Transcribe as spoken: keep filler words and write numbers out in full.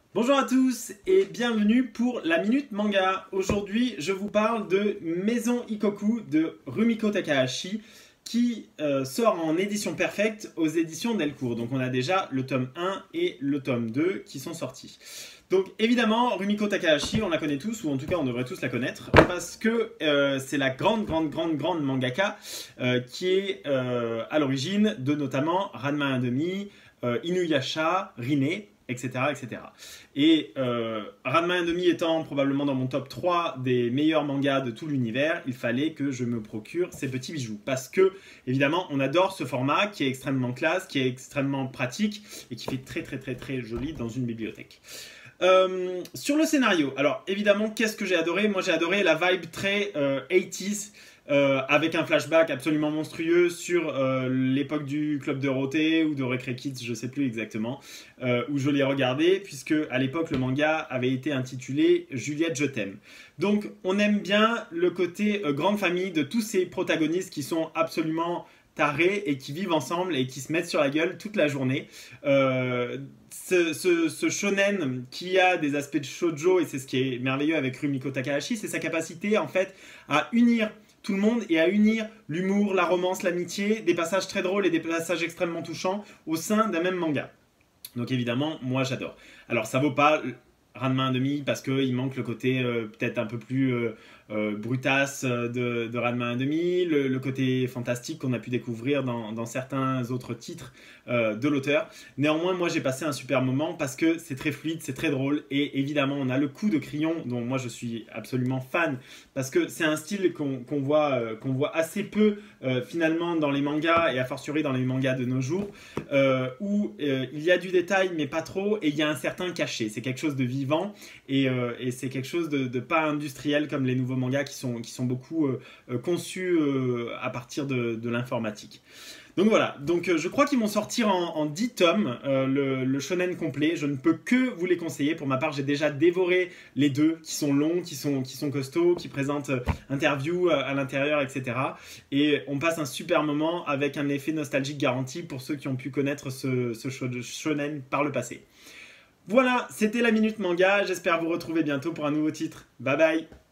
Bonjour à tous et bienvenue pour la Minute Manga. Aujourd'hui, je vous parle de Maison Ikoku de Rumiko Takahashi qui euh, sort en édition perfecte aux éditions Delcourt. Donc on a déjà le tome un et le tome deux qui sont sortis. Donc évidemment, Rumiko Takahashi, on la connaît tous, ou en tout cas on devrait tous la connaître, parce que euh, c'est la grande, grande, grande, grande mangaka euh, qui est euh, à l'origine de notamment Ranma un demi, euh, Inuyasha, Rin, et cetera et cetera. Et euh, Ranma un demi étant probablement dans mon top trois des meilleurs mangas de tout l'univers, il fallait que je me procure ces petits bijoux. Parce que, évidemment, on adore ce format qui est extrêmement classe, qui est extrêmement pratique et qui fait très très très très joli dans une bibliothèque. Euh, sur le scénario, alors évidemment, qu'est-ce que j'ai adoré? Moi j'ai adoré la vibe très euh, quatre-vingt-dix, euh, avec un flashback absolument monstrueux sur euh, l'époque du Club Dorothée ou de Recré Kids, je sais plus exactement, euh, où je l'ai regardé, puisque à l'époque le manga avait été intitulé Juliette je t'aime. Donc on aime bien le côté euh, grande famille de tous ces protagonistes qui sont absolument tarés et qui vivent ensemble et qui se mettent sur la gueule toute la journée. Euh, ce, ce, ce shonen qui a des aspects de shoujo, et c'est ce qui est merveilleux avec Rumiko Takahashi, c'est sa capacité en fait à unir tout le monde et à unir l'humour, la romance, l'amitié, des passages très drôles et des passages extrêmement touchants au sein d'un même manga. Donc évidemment, moi j'adore. Alors ça vaut pas Ranma un demi parce qu'il manque le côté euh, peut-être un peu plus euh, euh, brutasse de, de Ranma un demi, le, le côté fantastique qu'on a pu découvrir dans, dans certains autres titres euh, de l'auteur. Néanmoins, moi j'ai passé un super moment parce que c'est très fluide, c'est très drôle et évidemment on a le coup de crayon dont moi je suis absolument fan parce que c'est un style qu'on qu'on voit, euh, qu'on voit assez peu euh, finalement dans les mangas et a fortiori dans les mangas de nos jours euh, où euh, il y a du détail mais pas trop et il y a un certain cachet. C'est quelque chose de vivant et, euh, et c'est quelque chose de, de pas industriel comme les nouveaux mangas qui sont, qui sont beaucoup euh, conçus euh, à partir de, de l'informatique. Donc voilà, donc euh, je crois qu'ils vont sortir en, en dix tomes, euh, le, le shonen complet. Je ne peux que vous les conseiller. Pour ma part, j'ai déjà dévoré les deux, qui sont longs, qui sont, qui sont costauds, qui présentent euh, interviews à, à l'intérieur, et cetera. Et on passe un super moment avec un effet nostalgique garanti pour ceux qui ont pu connaître ce, ce shonen par le passé. Voilà, c'était la Minute Manga. J'espère vous retrouver bientôt pour un nouveau titre. Bye bye!